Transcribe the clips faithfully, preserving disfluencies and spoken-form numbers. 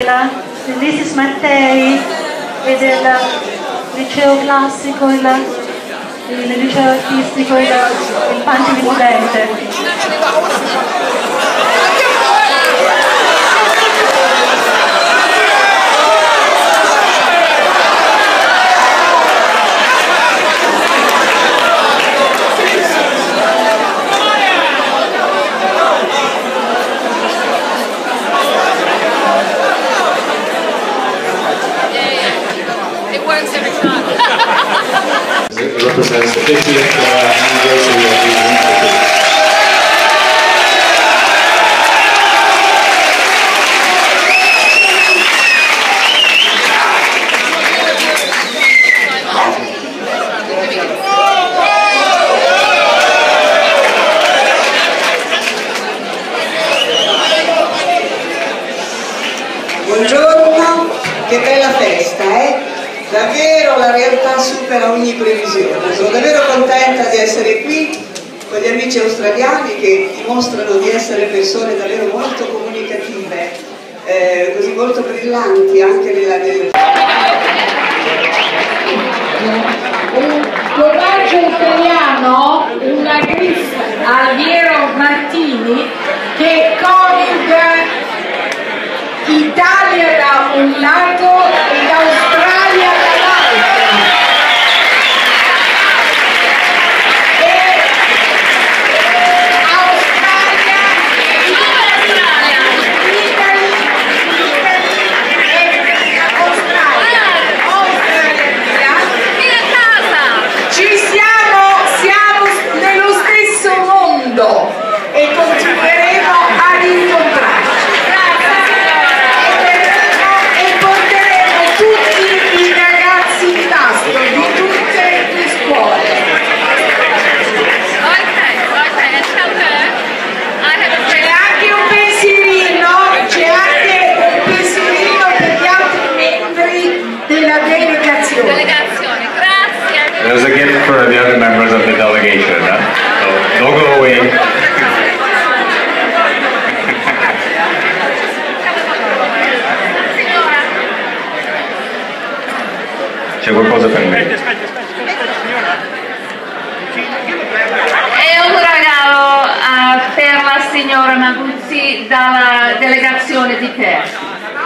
della, dell'Isis Mattei e del liceo classico, il, il liceo artistico e il, il Panti It represents the fiftieth uh, anniversary of the Institute. Buongiorno, che bella festa, eh? Davvero la realtà supera ogni previsione. Sono davvero contenta di essere qui con gli amici australiani che dimostrano di essere persone davvero molto comunicative, eh, così molto brillanti anche nella... nel... Un coraggio italiano, una gris Alviero Martini che coniuga Italia da un lato ed Australia dall'altro. E Australia, Italia, Italy, Italy e Australia, Australia, ci siamo, siamo nello stesso mondo e continueremo ad incontrarci. There's a gift for the other members of the delegation, huh? So don't go away. C'è qualcosa per me? È un regalo uh, per la signora Naguzzi dalla delegazione di Perth.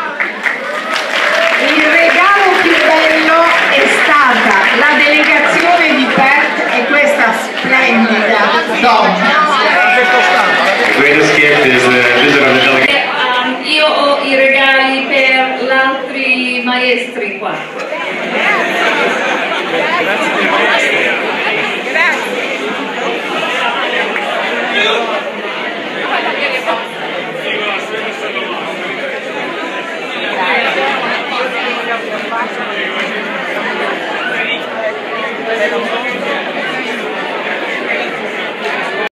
Il regalo più bello è stata la delegazione di Perth e questa splendida donna. The greatest gift is the visit of the delegation. Um, io ho i regali per gli altri maestri qua.